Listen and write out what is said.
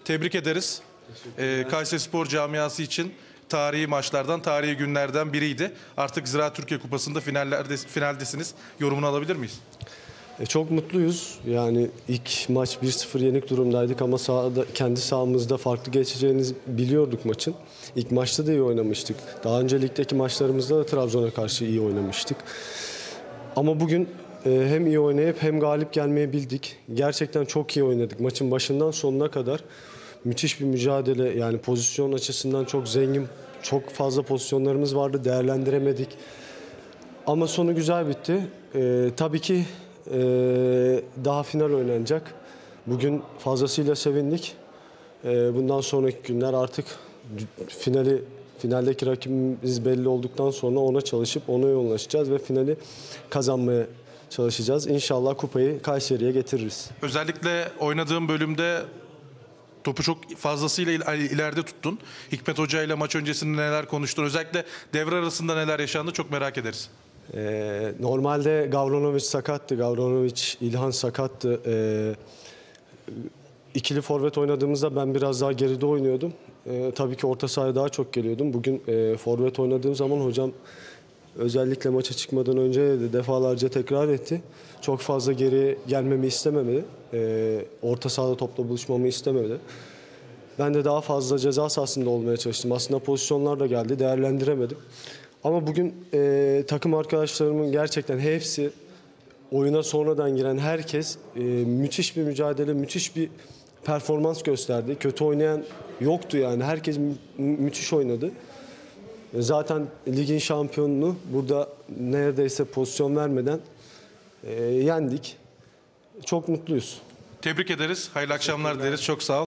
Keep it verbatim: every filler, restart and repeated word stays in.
Tebrik ederiz. Ee, Kayserispor camiası için tarihi maçlardan, tarihi günlerden biriydi. Artık Ziraat Türkiye Kupası'nda finallerde, finaldesiniz. Yorumunu alabilir miyiz? E, çok mutluyuz. Yani ilk maç bir sıfır yenik durumdaydık ama sahada, kendi sahamızda farklı geçeceğini biliyorduk maçın. İlk maçta da iyi oynamıştık. Daha önce ligdeki maçlarımızda da Trabzon'a karşı iyi oynamıştık. Ama bugün e, hem iyi oynayıp hem galip gelmeyi bildik. Gerçekten çok iyi oynadık. Maçın başından sonuna kadar müthiş bir mücadele. Yani pozisyon açısından çok zengin, çok fazla pozisyonlarımız vardı. Değerlendiremedik. Ama sonu güzel bitti. E, tabii ki Ee, daha final oynanacak. Bugün fazlasıyla sevindik. Ee, bundan sonraki günler artık finali, finaldeki rakibimiz belli olduktan sonra ona çalışıp ona yoğunlaşacağız ve finali kazanmaya çalışacağız. İnşallah kupayı Kayseri'ye getiririz. Özellikle oynadığım bölümde topu çok fazlasıyla il- ileride tuttun. Hikmet Hoca ile maç öncesinde neler konuştun? Özellikle devre arasında neler yaşandı çok merak ederiz. Ee, normalde Gavranovic sakattı. Gavranovic, İlhan sakattı. Ee, ikili forvet oynadığımızda ben biraz daha geride oynuyordum. Ee, tabii ki orta sahaya daha çok geliyordum. Bugün e, forvet oynadığım zaman hocam özellikle maça çıkmadan önce de defalarca tekrar etti. Çok fazla geri gelmemi istememedi. Ee, orta sahada topla buluşmamı istemedi. Ben de daha fazla ceza sahasında olmaya çalıştım. Aslında pozisyonlar da geldi, değerlendiremedim. Ama bugün e, takım arkadaşlarımın gerçekten hepsi, oyuna sonradan giren herkes e, müthiş bir mücadele, müthiş bir performans gösterdi. Kötü oynayan yoktu yani. Herkes mü müthiş oynadı. E, zaten ligin şampiyonunu burada neredeyse pozisyon vermeden e, yendik. Çok mutluyuz. Tebrik ederiz. Hayırlı akşamlar dileriz. Çok sağ ol.